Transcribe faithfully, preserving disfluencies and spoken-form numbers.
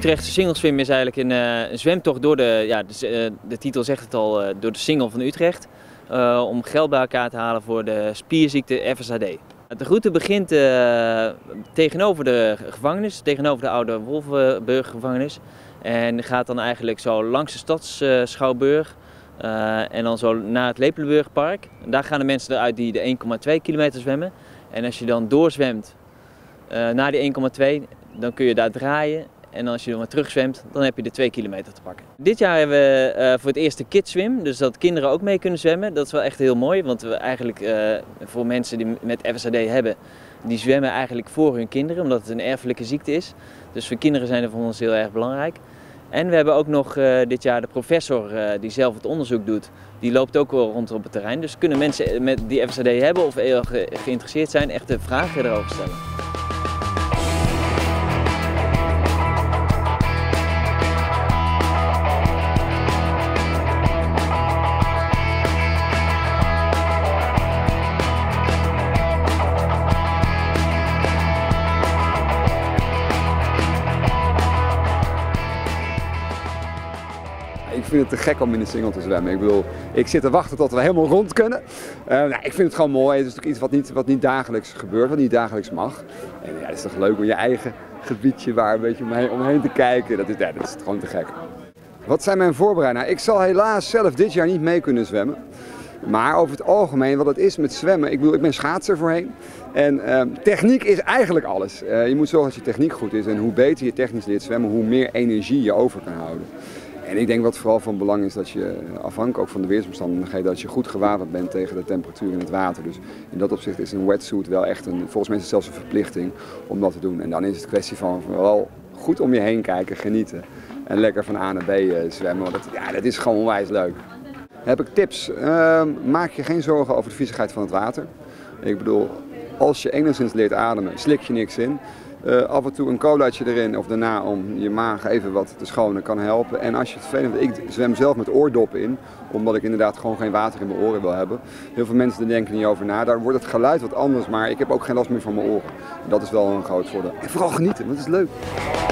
Utrechtse Singelswim is eigenlijk een, uh, een zwemtocht door de, ja, de, uh, de titel zegt het al, uh, door de Singel van Utrecht. Uh, om geld bij elkaar te halen voor de spierziekte F S H D. De route begint uh, tegenover de gevangenis, tegenover de oude Wolvenburg gevangenis. En gaat dan eigenlijk zo langs de Stadsschouwburg uh, en dan zo naar het Lepelenburgpark. En daar gaan de mensen eruit die de één komma twee kilometer zwemmen. En als je dan doorzwemt uh, naar die één komma twee, dan kun je daar draaien. En als je dan weer terugzwemt, dan heb je de twee kilometer te pakken. Dit jaar hebben we uh, voor het eerst de Kidswim, dus dat kinderen ook mee kunnen zwemmen. Dat is wel echt heel mooi, want we eigenlijk uh, voor mensen die met F S H D hebben, die zwemmen eigenlijk voor hun kinderen, omdat het een erfelijke ziekte is. Dus voor kinderen zijn er voor ons heel erg belangrijk. En we hebben ook nog uh, dit jaar de professor uh, die zelf het onderzoek doet, die loopt ook wel rond op het terrein. Dus kunnen mensen met die F S H D hebben of heel ge geïnteresseerd zijn, echt de vragen erover stellen. Ik vind het te gek om in de Singel te zwemmen. Ik bedoel, ik zit te wachten tot we helemaal rond kunnen. Uh, nou, ik vind het gewoon mooi. Het is natuurlijk iets wat niet, wat niet dagelijks gebeurt, wat niet dagelijks mag. En ja, het is toch leuk om je eigen gebiedje waar een beetje omheen, omheen te kijken. Dat is, ja, dat is gewoon te gek. Wat zijn mijn voorbereidingen? Nou, ik zal helaas zelf dit jaar niet mee kunnen zwemmen. Maar over het algemeen, wat het is met zwemmen, ik bedoel, ik ben schaatser voorheen. En uh, techniek is eigenlijk alles. Uh, je moet zorgen dat je techniek goed is. En hoe beter je technisch leert zwemmen, hoe meer energie je over kan houden. En ik denk wat vooral van belang is dat je, afhankelijk ook van de weersomstandigheden, dat je goed gewapend bent tegen de temperatuur in het water. Dus in dat opzicht is een wetsuit wel echt een, volgens mij is het zelfs een verplichting om dat te doen. En dan is het kwestie van vooral goed om je heen kijken, genieten en lekker van A naar B zwemmen. Want dat, ja, dat is gewoon onwijs leuk. Heb ik tips? Uh, maak je geen zorgen over de viezigheid van het water. Ik bedoel, als je enigszins leert ademen, slik je niks in. Uh, af en toe een colaatje erin of daarna om je maag even wat te schonen kan helpen. En als je het vervelend vindt, ik zwem zelf met oordoppen in, omdat ik inderdaad gewoon geen water in mijn oren wil hebben. Heel veel mensen denken niet over na, daar wordt het geluid wat anders, maar ik heb ook geen last meer van mijn oren. En dat is wel een groot voordeel. En vooral genieten, want het is leuk.